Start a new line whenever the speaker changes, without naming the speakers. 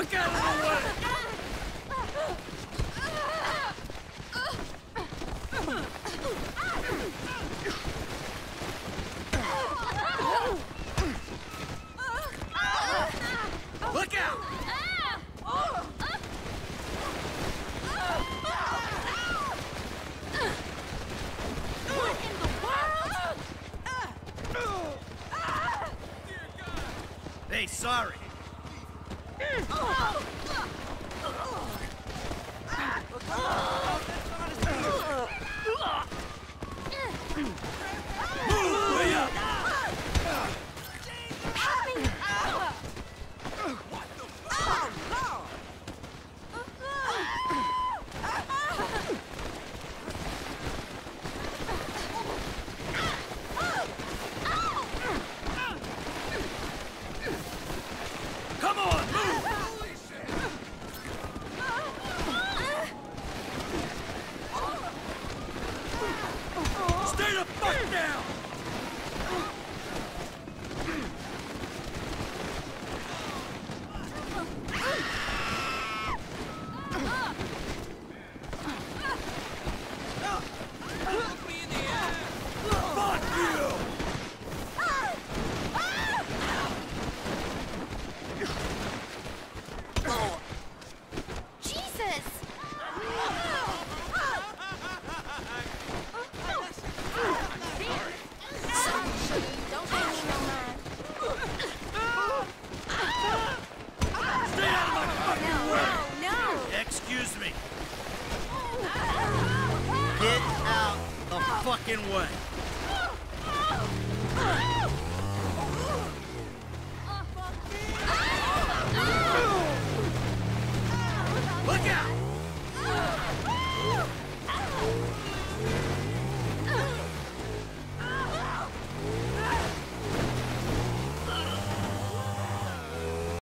Fuck out of the way! Look out!
What in the world?
Hey, sorry. Come on, move! Stay the fuck down!
Look me in the eye!
Fuck you!
Jesus! Don't pay me no mind.
Stay out of my fucking way!
No!
Excuse me. Get out the fucking way.